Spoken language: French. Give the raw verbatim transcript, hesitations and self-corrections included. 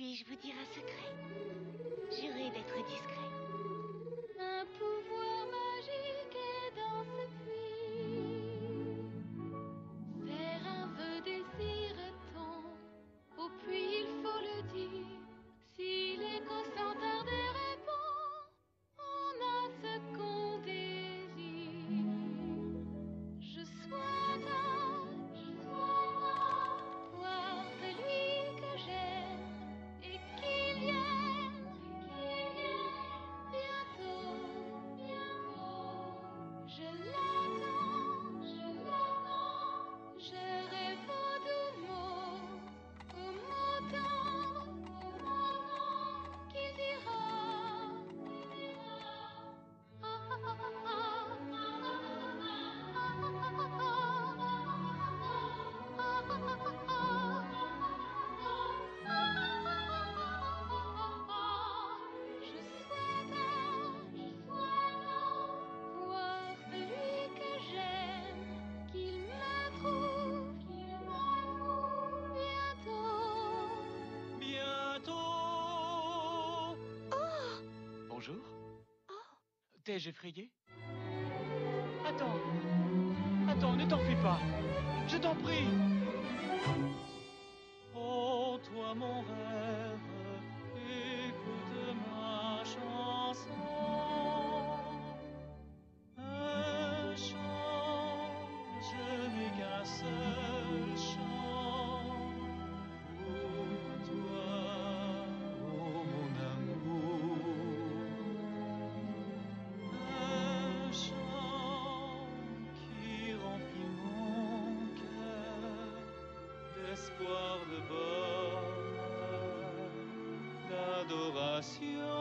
Puis-je vous dire un secret? Jurez d'être discret. Un pouvoir magique est dans ce puits. Faire un vœu désire-t-on? Au puits il faut le dire. Si l'écho sans tarder répond, on a ce qu'on désire. Je souhaite, je souhaite voir celui que j'aime et qu'il vienne, qu'il vienne bientôt, bientôt. Je l'attends, je l'attends, je rêve aux doux mots, aux mots tendres, aux mots tendres qu'il dira, qu'il dira. Ah, ah, ah, ah, ah, je souhaite, je souhaite voir celui que j'aime, qu'il me trouve, qu'il me trouve bientôt. Bientôt. Bonjour. T'ai-je effrayé? Attends. Attends, ne t'en fais pas. Je t'en prie. Oh, toi mon rêve, écoute ma chanson. Un chant, je n'ai qu'un seul chant. Pour toi, oh mon amour. Un chant qui remplit mon cœur d'espoir, de bonheur, d'adoration.